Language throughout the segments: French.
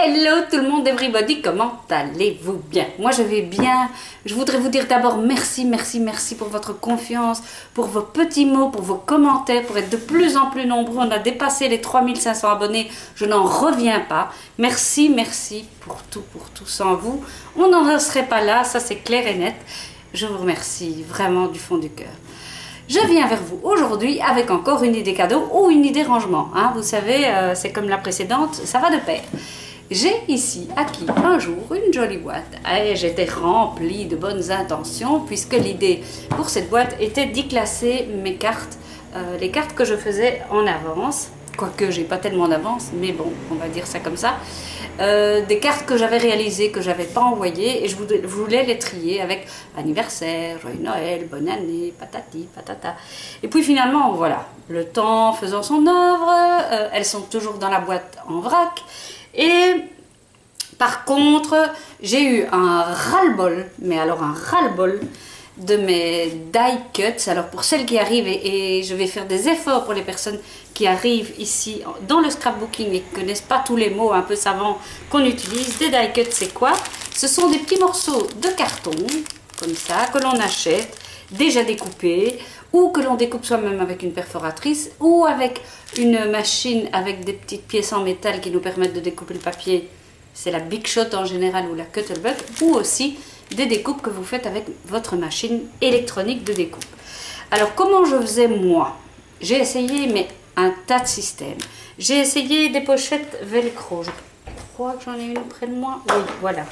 Hello tout le monde, everybody, comment allez-vous bien? Moi je vais bien. Je voudrais vous dire d'abord merci pour votre confiance, pour vos petits mots, pour vos commentaires, pour être de plus en plus nombreux. On a dépassé les 3500 abonnés, je n'en reviens pas. Merci pour tout. Sans vous, on n'en serait pas là, ça c'est clair et net. Je vous remercie vraiment du fond du cœur. Je viens vers vous aujourd'hui avec encore une idée cadeau ou une idée rangement. Hein. Vous savez, c'est comme la précédente, ça va de pair. J'ai ici acquis un jour une jolie boîte et j'étais remplie de bonnes intentions puisque l'idée pour cette boîte était d'y classer mes cartes, les cartes que je faisais en avance, quoique j'ai pas tellement d'avance, mais bon, on va dire ça comme ça, des cartes que j'avais réalisées, que j'avais pas envoyées et je voulais les trier avec anniversaire, joyeux Noël, bonne année, patati, patata. Et puis finalement, voilà, le temps faisant son œuvre, elles sont toujours dans la boîte en vrac. Et par contre, j'ai eu un ras-le-bol, mais alors un ras-le-bol de mes die cuts. Alors pour celles qui arrivent, et je vais faire des efforts pour les personnes qui arrivent ici dans le scrapbooking et qui ne connaissent pas tous les mots un peu savants qu'on utilise. Des die cuts, c'est quoi? Ce sont des petits morceaux de carton, comme ça, que l'on achète, déjà découpés, ou que l'on découpe soi-même avec une perforatrice, ou avec une machine avec des petites pièces en métal qui nous permettent de découper le papier. C'est la Big Shot en général ou la Cuttlebug, ou aussi des découpes que vous faites avec votre machine électronique de découpe. Alors comment je faisais moi? J'ai essayé mais un tas de systèmes. J'ai essayé des pochettes velcro. Je crois que j'en ai une près de moi. Oui, voilà.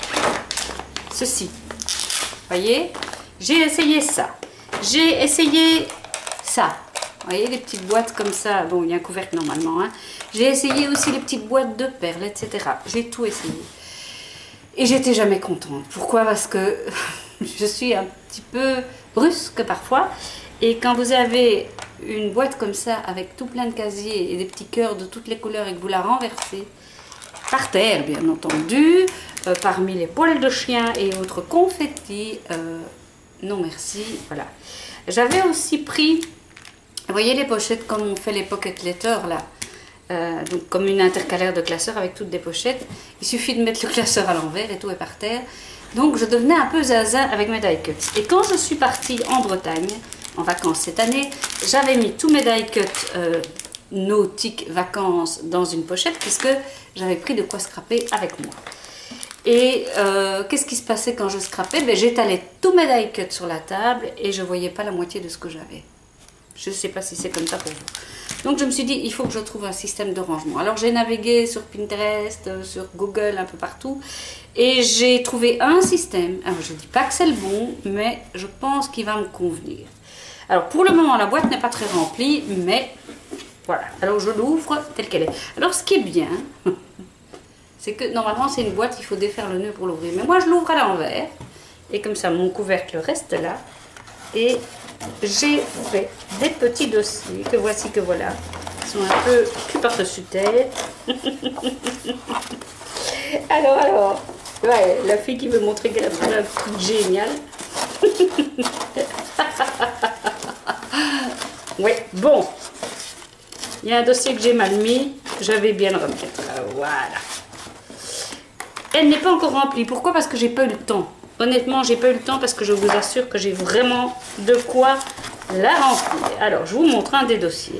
Ceci. Voyez? J'ai essayé ça. J'ai essayé ça. Vous voyez, les petites boîtes comme ça. Bon, il y a un couvercle normalement. Hein. J'ai essayé aussi les petites boîtes de perles, etc. J'ai tout essayé. Et j'étais jamais contente. Pourquoi? Parce que je suis un petit peu brusque parfois. Et quand vous avez une boîte comme ça, avec tout plein de casiers et des petits cœurs de toutes les couleurs et que vous la renversez, par terre bien entendu, parmi les poils de chien et autres confettis, non merci, voilà. J'avais aussi pris, vous voyez les pochettes comme on fait les pocket letters là, donc comme une intercalaire de classeur avec toutes des pochettes. Il suffit de mettre le classeur à l'envers et tout est par terre. Donc je devenais un peu zaza avec mes die cuts. Et quand je suis partie en Bretagne, en vacances cette année, j'avais mis tous mes die cuts nautiques vacances dans une pochette puisque j'avais pris de quoi scraper avec moi. Et qu'est-ce qui se passait quand je scrapais? Ben, j'étalais tous mes die cuts sur la table et je ne voyais pas la moitié de ce que j'avais. Je ne sais pas si c'est comme ça pour vous. Donc je me suis dit, il faut que je trouve un système de rangement. Alors j'ai navigué sur Pinterest, sur Google, un peu partout. Et j'ai trouvé un système. Alors je ne dis pas que c'est le bon, mais je pense qu'il va me convenir. Alors pour le moment, la boîte n'est pas très remplie, mais voilà. Alors je l'ouvre telle qu'elle est. Alors ce qui est bien... c'est que normalement c'est une boîte, il faut défaire le nœud pour l'ouvrir. Mais moi je l'ouvre à l'envers. Et comme ça mon couvercle reste là. Et j'ai fait des petits dossiers que voici que voilà. Ils sont un peu cul par-dessus terre. alors. Ouais, la fille qui veut montrer qu'elle a trouvé un truc génial. Ouais, bon. Il y a un dossier que j'ai mal mis. Je vais bien le remettre. Voilà. Elle n'est pas encore remplie. Pourquoi? Parce que j'ai pas eu le temps. Honnêtement, j'ai pas eu le temps parce que je vous assure que j'ai vraiment de quoi la remplir. Alors, je vous montre un des dossiers.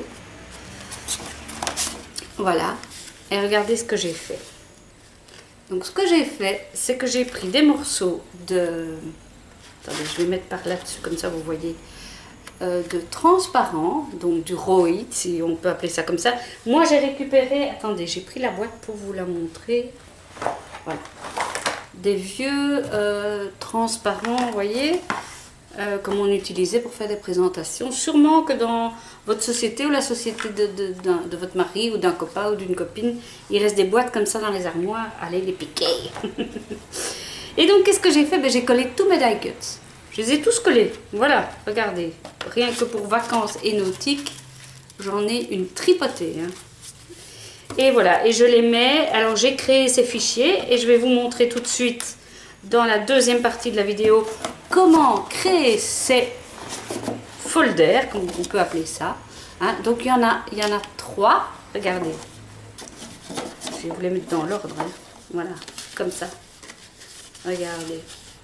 Voilà. Et regardez ce que j'ai fait. Donc, ce que j'ai fait, c'est que j'ai pris des morceaux de... Attendez, je vais mettre par là-dessus, comme ça vous voyez. De transparent, donc du Rohit, si on peut appeler ça comme ça. Moi, j'ai récupéré... Attendez, j'ai pris la boîte pour vous la montrer. Voilà. Des vieux transparents, vous voyez, comme on utilisait pour faire des présentations. Sûrement que dans votre société ou la société de votre mari ou d'un copain ou d'une copine, il reste des boîtes comme ça dans les armoires. Allez les piquer. Et donc, qu'est-ce que j'ai fait? Ben, j'ai collé tous mes die cuts. Je les ai tous collés. Voilà, regardez. Rien que pour vacances et nautiques, j'en ai une tripotée. Hein. Et voilà, et je les mets. Alors j'ai créé ces fichiers et je vais vous montrer tout de suite dans la deuxième partie de la vidéo comment créer ces folders, comme on peut appeler ça. Hein. Donc il y en a 3. Regardez. Je vais vous les mettre dans l'ordre. Hein. Voilà, comme ça. Regardez.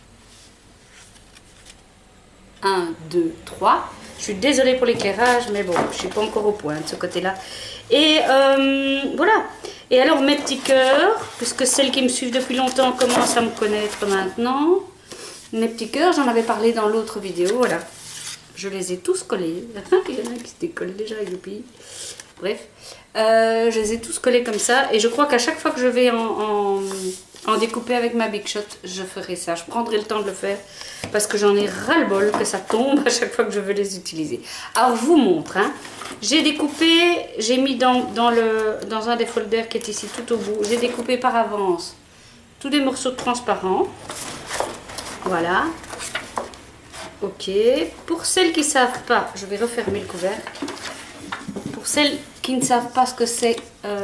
1, 2, 3. Je suis désolée pour l'éclairage, mais bon, je suis pas encore au point de ce côté-là. Et voilà. Et alors, mes petits cœurs, puisque celles qui me suivent depuis longtemps commencent à me connaître maintenant. Mes petits cœurs, j'en avais parlé dans l'autre vidéo, voilà. Je les ai tous collés. Il y en a qui se décollent déjà, youpi. Bref. Je les ai tous collés comme ça. Et je crois qu'à chaque fois que je vais en découper avec ma Big Shot, je ferai ça. Je prendrai le temps de le faire parce que j'en ai ras-le-bol que ça tombe à chaque fois que je veux les utiliser. Alors, je vous montre. Hein. J'ai découpé, j'ai mis dans un des folders qui est ici tout au bout, j'ai découpé par avance tous des morceaux de transparent. Voilà. Ok. Pour celles qui ne savent pas, je vais refermer le couvercle. Pour celles qui ne savent pas ce que c'est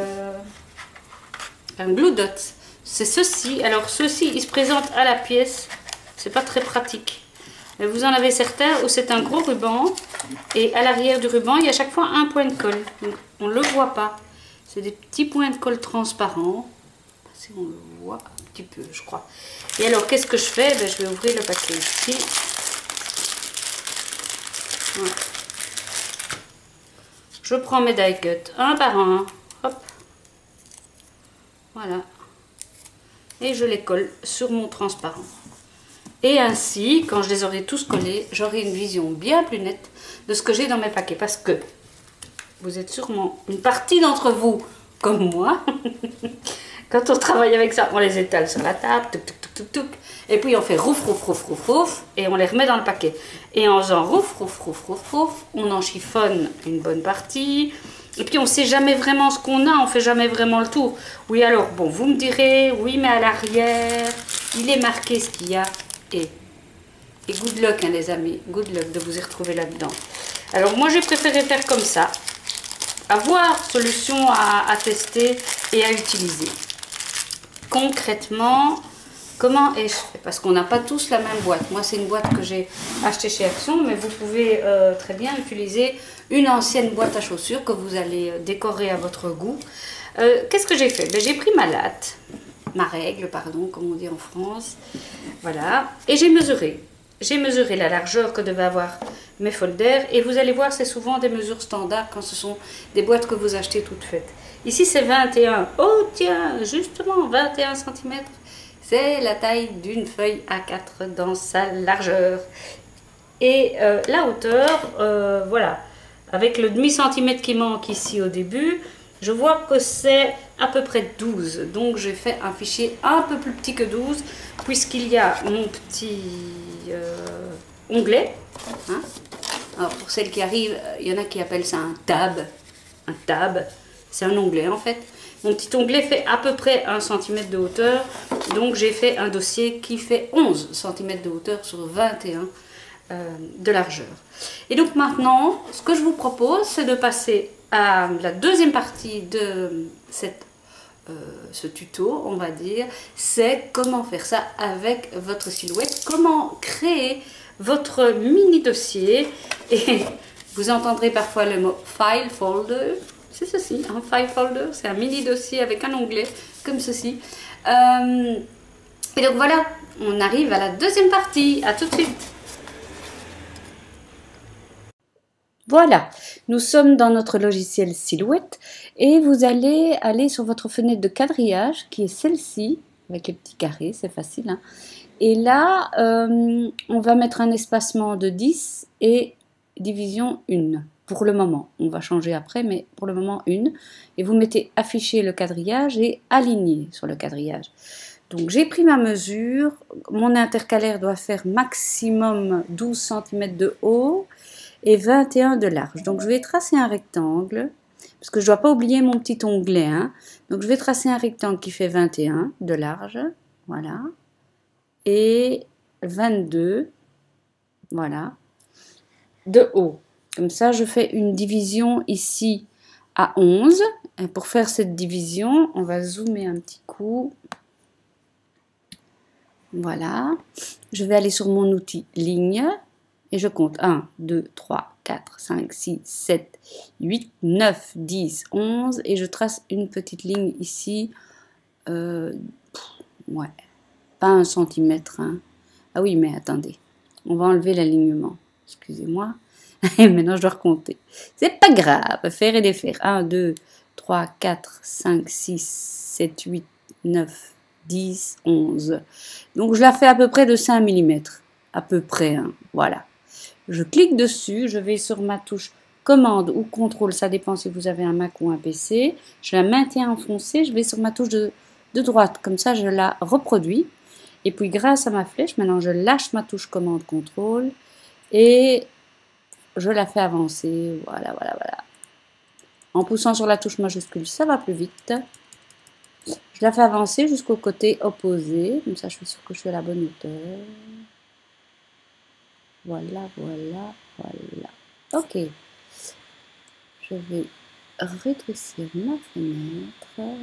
un glue dot, c'est ceci. Alors ceci, il se présente à la pièce. C'est pas très pratique. Mais vous en avez certains où c'est un gros ruban. Et à l'arrière du ruban, il y a chaque fois un point de colle. Donc, on ne le voit pas. C'est des petits points de colle transparents. Si on le voit un petit peu, je crois. Et alors, qu'est-ce que je fais? Ben, je vais ouvrir le paquet ici. Voilà. Je prends mes die cuts un par un. Hop. Voilà. Et je les colle sur mon transparent. Et ainsi, quand je les aurai tous collés, j'aurai une vision bien plus nette de ce que j'ai dans mes paquets. Parce que vous êtes sûrement une partie d'entre vous, comme moi, quand on travaille avec ça, on les étale sur la table, touc, touc, touc, touc, touc, et puis on fait rouf, rouf, rouf, rouf, rouf, et on les remet dans le paquet. Et en faisant rouf, rouf, rouf, rouf, rouf, on en chiffonne une bonne partie. Et puis on ne sait jamais vraiment ce qu'on a, on ne fait jamais vraiment le tour. Oui, alors, bon, vous me direz, oui, mais à l'arrière, il est marqué ce qu'il y a. Et good luck, hein, les amis, good luck de vous y retrouver là-dedans. Alors, moi, j'ai préféré faire comme ça. Avoir solution à tester et à utiliser. Concrètement, comment ai-je fait? Parce qu'on n'a pas tous la même boîte. Moi, c'est une boîte que j'ai achetée chez Action, mais vous pouvez très bien utiliser une ancienne boîte à chaussures que vous allez décorer à votre goût. Qu'est-ce que j'ai fait? Ben, j'ai pris ma latte, ma règle, pardon, comme on dit en France. Voilà. Et j'ai mesuré. J'ai mesuré la largeur que devaient avoir mes folders. Et vous allez voir, c'est souvent des mesures standards quand ce sont des boîtes que vous achetez toutes faites. Ici, c'est 21. Oh, tiens, justement, 21 cm. C'est la taille d'une feuille A4 dans sa largeur. Et la hauteur, voilà, avec le demi-centimètre qui manque ici au début, je vois que c'est à peu près 12. Donc, j'ai fait un fichier un peu plus petit que 12, puisqu'il y a mon petit onglet. Hein. Alors, pour celles qui arrivent, il y en a qui appellent ça un tab. Un tab, c'est un onglet en fait. Mon petit onglet fait à peu près 1 cm de hauteur. Donc, j'ai fait un dossier qui fait 11 cm de hauteur sur 21 de largeur. Et donc, maintenant, ce que je vous propose, c'est de passer à la deuxième partie de ce tuto, on va dire, c'est comment faire ça avec votre silhouette, comment créer votre mini dossier. Et vous entendrez parfois le mot file folder, c'est ceci, un file folder, c'est un mini dossier avec un onglet comme ceci. Et donc voilà, on arrive à la deuxième partie, à tout de suite. Voilà, nous sommes dans notre logiciel Silhouette et vous allez aller sur votre fenêtre de quadrillage qui est celle-ci, avec les petits carrés, c'est facile. Hein. Et là, on va mettre un espacement de 10 et division 1 pour le moment. On va changer après, mais pour le moment 1. Et vous mettez afficher le quadrillage et aligner sur le quadrillage. Donc j'ai pris ma mesure, mon intercalaire doit faire maximum 12 cm de haut et 21 de large. Donc je vais tracer un rectangle, parce que je ne dois pas oublier mon petit onglet. Hein. Donc je vais tracer un rectangle qui fait 21 de large, voilà, et 22, voilà, de haut. Comme ça, je fais une division ici à 11. Et pour faire cette division, on va zoomer un petit coup. Voilà. Je vais aller sur mon outil ligne. Et je compte 1, 2, 3, 4, 5, 6, 7, 8, 9, 10, 11. Et je trace une petite ligne ici. Ouais, pas 1 centimètre. Hein. Ah oui, mais attendez, on va enlever l'alignement. Excusez-moi. Et maintenant, je dois recompter. C'est pas grave, faire et défaire. 1, 2, 3, 4, 5, 6, 7, 8, 9, 10, 11. Donc, je la fais à peu près de 5 mm. À peu près, hein. Voilà. Je clique dessus, je vais sur ma touche commande ou contrôle, ça dépend si vous avez un Mac ou un PC. Je la maintiens enfoncée, je vais sur ma touche de droite, comme ça je la reproduis. Et puis grâce à ma flèche, maintenant je lâche ma touche commande contrôle et je la fais avancer. Voilà, voilà, voilà. En poussant sur la touche majuscule, ça va plus vite. Je la fais avancer jusqu'au côté opposé, comme ça je suis sûre que je suis à la bonne hauteur. Voilà, voilà, voilà. Ok. Je vais rétrécir ma fenêtre.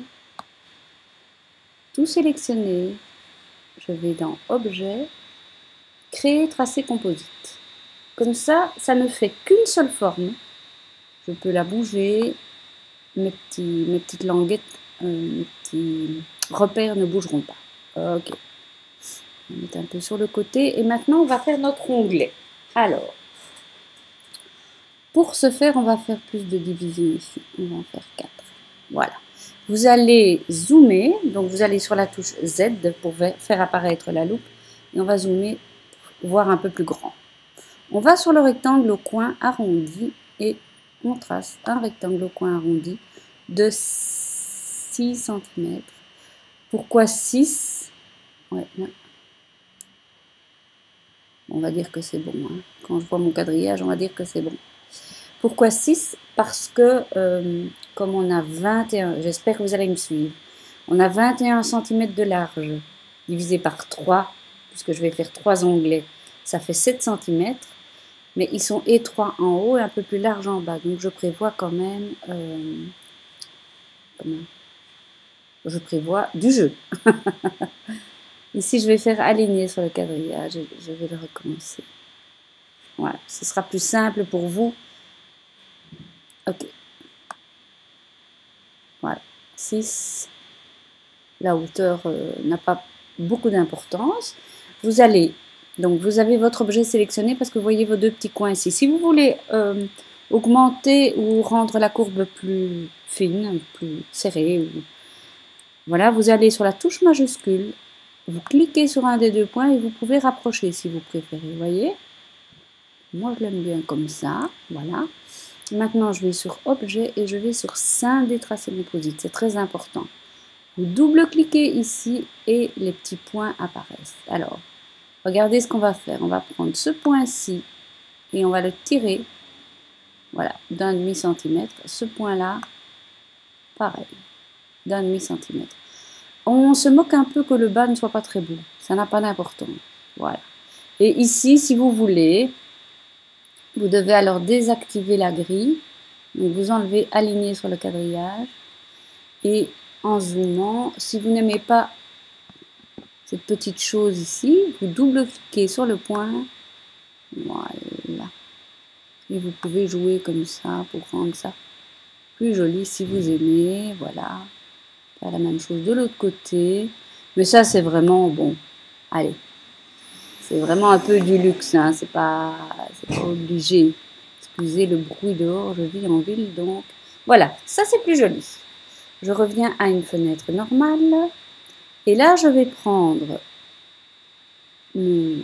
Tout sélectionner. Je vais dans Objet, Créer, Tracé, Composite. Comme ça, ça ne fait qu'une seule forme. Je peux la bouger. Mes petites languettes, mes petits repères ne bougeront pas. Ok. On va mettre un peu sur le côté. Et maintenant, on va faire notre onglet. Alors, pour ce faire, on va faire plus de divisions ici. On va en faire 4. Voilà. Vous allez zoomer. Donc, vous allez sur la touche Z pour faire apparaître la loupe. Et on va zoomer, voir un peu plus grand. On va sur le rectangle au coin arrondi et on trace un rectangle au coin arrondi de 6 cm. Pourquoi 6? Ouais. On va dire que c'est bon. Hein. Quand je vois mon quadrillage, on va dire que c'est bon. Pourquoi 6? Parce que, comme on a 21, j'espère que vous allez me suivre, on a 21 cm de large, divisé par 3, puisque je vais faire 3 onglets, ça fait 7 cm, mais ils sont étroits en haut et un peu plus larges en bas. Donc je prévois quand même, je prévois du jeu. Ici, je vais faire aligner sur le quadrillage et je vais le recommencer. Voilà, ce sera plus simple pour vous. Ok. Voilà. 6. La hauteur n'a pas beaucoup d'importance. Vous allez, donc vous avez votre objet sélectionné parce que vous voyez vos deux petits coins ici. Si vous voulez augmenter ou rendre la courbe plus fine, plus serrée, voilà, vous allez sur la touche majuscule, vous cliquez sur un des deux points et vous pouvez rapprocher si vous préférez, vous voyez. Moi, je l'aime bien comme ça, voilà. Maintenant, je vais sur Objet et je vais sur Scinder, Tracer, Composite. C'est très important. Vous double-cliquez ici et les petits points apparaissent. Alors, regardez ce qu'on va faire. On va prendre ce point-ci et on va le tirer, voilà, d'1,5 cm. Ce point-là, pareil, d'1,5 cm. On se moque un peu que le bas ne soit pas très beau. Ça n'a pas d'importance. Voilà. Et ici, si vous voulez, vous devez alors désactiver la grille. Donc vous enlevez aligner sur le quadrillage. Et en zoomant, si vous n'aimez pas cette petite chose ici, vous double-cliquez sur le point. Voilà. Et vous pouvez jouer comme ça pour rendre ça plus joli si vous aimez. Voilà. Faire la même chose de l'autre côté. Mais ça, c'est vraiment bon. Allez. C'est vraiment un peu du luxe, hein. C'est pas obligé. Excusez le bruit dehors, je vis en ville, donc... Voilà, ça c'est plus joli. Je reviens à une fenêtre normale. Et là, je vais prendre... mon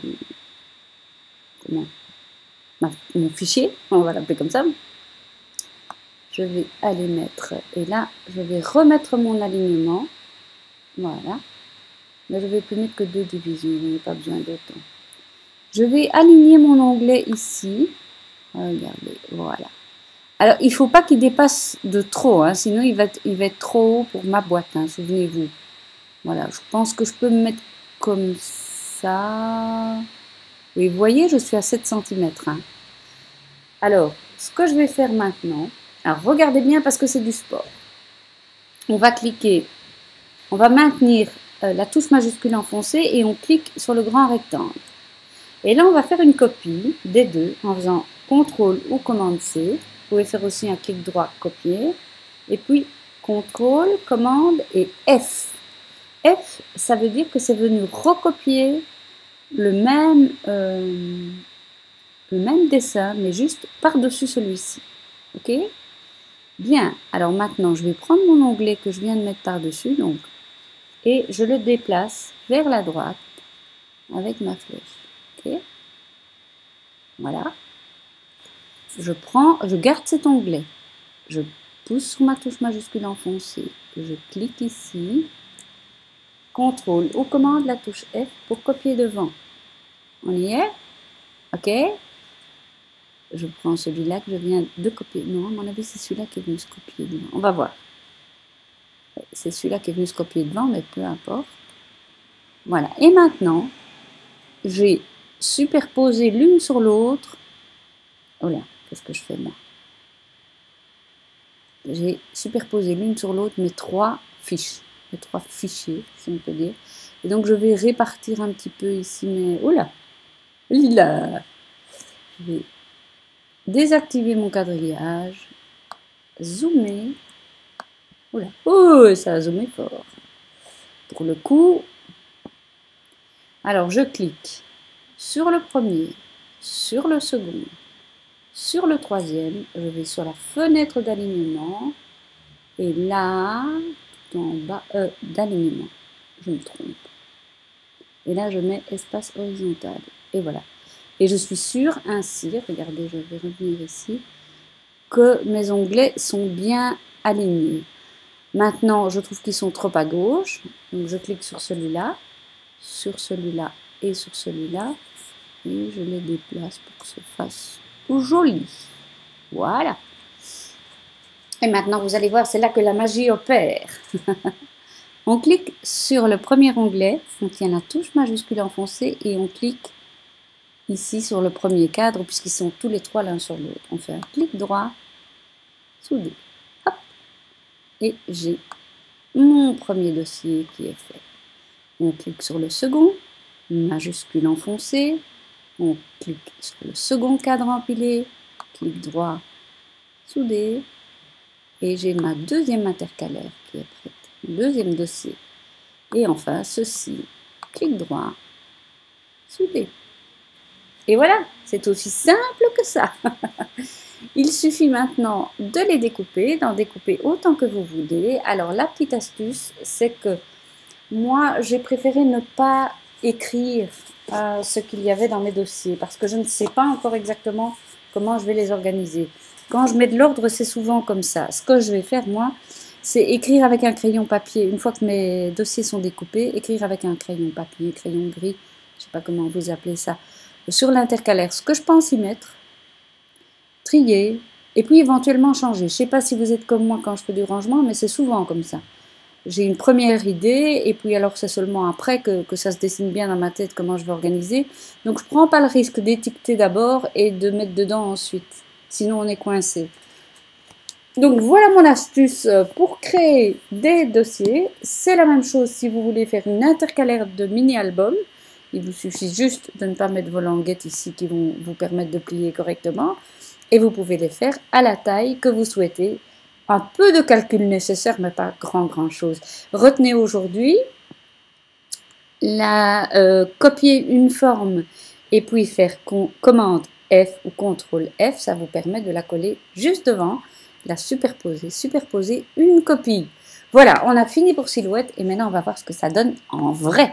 fichier, on va l'appeler comme ça. Je vais aller mettre... Et là, je vais remettre mon alignement. Voilà. Mais je ne vais plus mettre que 2 divisions, je n'ai pas besoin d'autant. Je vais aligner mon onglet ici. Regardez, voilà. Alors, il ne faut pas qu'il dépasse de trop, hein, sinon il va être trop haut pour ma boîte, hein, souvenez-vous. Voilà, je pense que je peux me mettre comme ça. Oui, vous voyez, je suis à 7 cm. Hein. Alors, ce que je vais faire maintenant, alors regardez bien parce que c'est du sport. On va cliquer, on va maintenir la touche majuscule enfoncée et on clique sur le grand rectangle. Et là, on va faire une copie des deux en faisant CTRL ou commande C. Vous pouvez faire aussi un clic droit, copier. Et puis, CTRL, commande et F. F, ça veut dire que c'est venu recopier le même dessin, mais juste par-dessus celui-ci. Ok? Bien, alors maintenant, je vais prendre mon onglet que je viens de mettre par-dessus, donc, et je le déplace vers la droite avec ma flèche. Ok? Voilà. Je garde cet onglet. Je pousse sur ma touche majuscule enfoncée. Je clique ici. CTRL ou commande la touche F pour copier devant. On y est? Ok? Je prends celui-là que je viens de copier. Non, à mon avis, c'est celui-là qui est venu se copier devant. On va voir. C'est celui-là qui est venu se copier devant, mais peu importe. Voilà. Et maintenant, j'ai superposé l'une sur l'autre. Oh là, qu'est-ce que je fais moi? J'ai superposé l'une sur l'autre mes trois fiches. Les trois fichiers, si on peut dire. Et donc, je vais répartir un petit peu ici, mais... Oh là! Là! Je vais désactiver mon quadrillage, zoomer. Oh là! Oh, ça a zoomé fort. Pour le coup, alors je clique sur le premier, sur le second, sur le troisième. Je vais sur la fenêtre d'alignement. Et là... en bas d'alignement, je me trompe. Et là, je mets espace horizontal. Et voilà. Et je suis sûre ainsi, regardez, je vais revenir ici, que mes onglets sont bien alignés. Maintenant, je trouve qu'ils sont trop à gauche. Donc, je clique sur celui-là et sur celui-là. Et je les déplace pour que ce fasse tout joli. Voilà. Et maintenant, vous allez voir, c'est là que la magie opère. On clique sur le premier onglet, on tient la touche majuscule enfoncée et on clique ici sur le premier cadre, puisqu'ils sont tous les trois l'un sur l'autre. On fait un clic droit, soudé. Hop. Et j'ai mon premier dossier qui est fait. On clique sur le second, majuscule enfoncée. On clique sur le second cadre empilé, clic droit, soudé. Et j'ai ma deuxième intercalaire qui est prête, mon deuxième dossier. Et enfin, ceci, clic droit, soudé. Et voilà, c'est aussi simple que ça. Il suffit maintenant de les découper, d'en découper autant que vous voulez. Alors, la petite astuce, c'est que moi, j'ai préféré ne pas écrire ce qu'il y avait dans mes dossiers parce que je ne sais pas encore exactement comment je vais les organiser. Quand je mets de l'ordre, c'est souvent comme ça. Ce que je vais faire, moi, c'est écrire avec un crayon papier. Une fois que mes dossiers sont découpés, écrire avec un crayon papier, crayon gris, je ne sais pas comment vous appelez ça, sur l'intercalaire, ce que je pense y mettre, trier, et puis éventuellement changer. Je ne sais pas si vous êtes comme moi quand je fais du rangement, mais c'est souvent comme ça. J'ai une première idée, et puis alors c'est seulement après que ça se dessine bien dans ma tête comment je vais organiser. Donc je ne prends pas le risque d'étiqueter d'abord et de mettre dedans ensuite. Sinon on est coincé. Donc voilà mon astuce pour créer des dossiers. C'est la même chose si vous voulez faire une intercalaire de mini-album. Il vous suffit juste de ne pas mettre vos languettes ici qui vont vous permettre de plier correctement. Et vous pouvez les faire à la taille que vous souhaitez. Un peu de calcul nécessaire, mais pas grand chose. Retenez aujourd'hui, copier une forme et puis faire commande F ou CTRL F, ça vous permet de la coller juste devant, la superposer une copie. Voilà, on a fini pour Silhouette et maintenant on va voir ce que ça donne en vrai.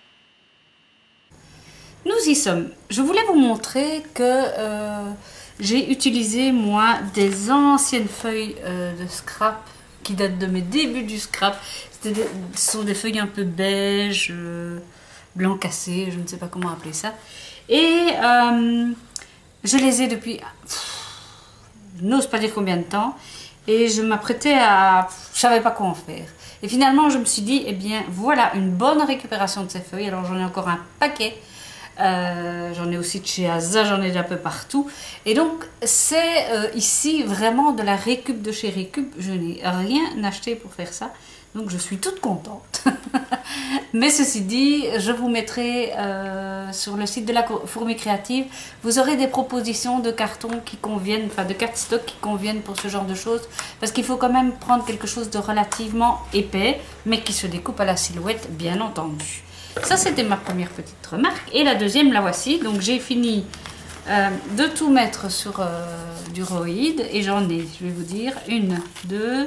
Nous y sommes. Je voulais vous montrer que j'ai utilisé moi des anciennes feuilles de scrap qui datent de mes débuts du scrap. Ce sont des feuilles un peu beige, blanc cassé, je ne sais pas comment appeler ça. Et je les ai depuis, je n'ose pas dire combien de temps, et je m'apprêtais à, je savais pas quoi en faire. Et finalement, je me suis dit, eh bien, voilà une bonne récupération de ces feuilles. Alors, j'en ai encore un paquet. J'en ai aussi de chez Asa, j'en ai d'un peu partout. Et donc, c'est ici vraiment de la récup de chez Récup. Je n'ai rien acheté pour faire ça. Donc je suis toute contente. Mais ceci dit, je vous mettrai sur le site de la Fourmi Créative, vous aurez des propositions de cartons qui conviennent, enfin de cardstock qui conviennent pour ce genre de choses. Parce qu'il faut quand même prendre quelque chose de relativement épais, mais qui se découpe à la silhouette, bien entendu. Ça, c'était ma première petite remarque. Et la deuxième, la voici. Donc j'ai fini de tout mettre sur du Roïd. Et j'en ai, je vais vous dire, 1, 2,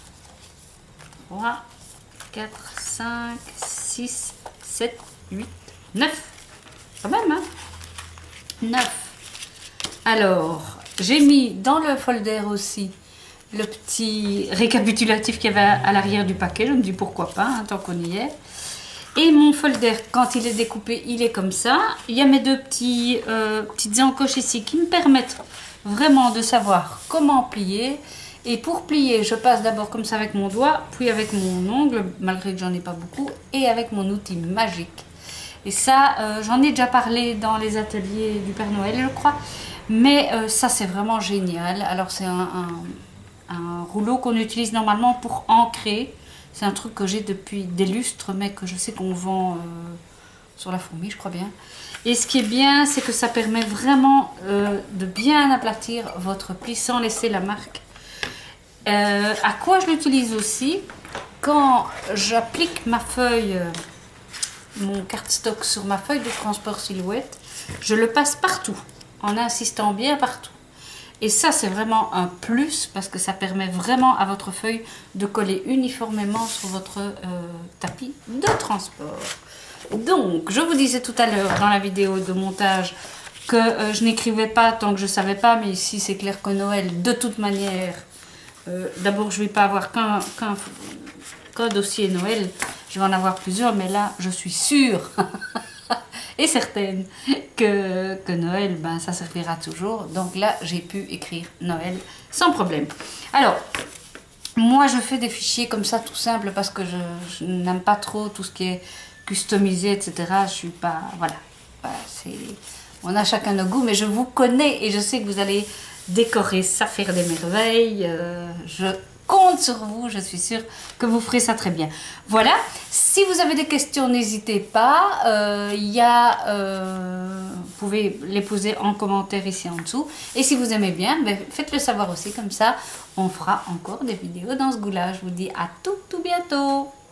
3, 4, 5, 6, 7, 8, 9. Quand même, hein? 9. Alors, j'ai mis dans le folder aussi le petit récapitulatif qu'il y avait à l'arrière du paquet. Je me dis pourquoi pas, hein, tant qu'on y est. Et mon folder, quand il est découpé, il est comme ça. Il y a mes deux petites encoches ici qui me permettent vraiment de savoir comment plier. Et pour plier, je passe d'abord comme ça avec mon doigt, puis avec mon ongle, malgré que j'en ai pas beaucoup, et avec mon outil magique. Et ça, j'en ai déjà parlé dans les ateliers du Père Noël, je crois. Mais ça, c'est vraiment génial. Alors, c'est un rouleau qu'on utilise normalement pour ancrer. C'est un truc que j'ai depuis des lustres, mais que je sais qu'on vend sur la Fourmi, je crois bien. Et ce qui est bien, c'est que ça permet vraiment de bien aplatir votre pli sans laisser la marque. À quoi je l'utilise aussi? Quand j'applique ma feuille, mon cardstock sur ma feuille de transport silhouette, je le passe partout, en insistant bien partout. Et ça, c'est vraiment un plus parce que ça permet vraiment à votre feuille de coller uniformément sur votre tapis de transport. Donc, je vous disais tout à l'heure dans la vidéo de montage que je n'écrivais pas tant que je ne savais pas, mais ici, c'est clair que Noël, de toute manière, d'abord, je ne vais pas avoir qu'un dossier Noël, je vais en avoir plusieurs, mais là, je suis sûre et certaine que Noël, ben, ça servira toujours. Donc là, j'ai pu écrire Noël sans problème. Alors, moi, je fais des fichiers comme ça, tout simple, parce que je n'aime pas trop tout ce qui est customisé, etc. Je suis pas... Voilà. On a chacun nos goûts, mais je vous connais et je sais que vous allez décorer ça, faire des merveilles. Je compte sur vous, je suis sûre que vous ferez ça très bien. Voilà, si vous avez des questions, n'hésitez pas. Vous pouvez les poser en commentaire ici en dessous. Et si vous aimez bien, ben, faites-le savoir aussi, comme ça, on fera encore des vidéos dans ce goût-là. Je vous dis à tout bientôt.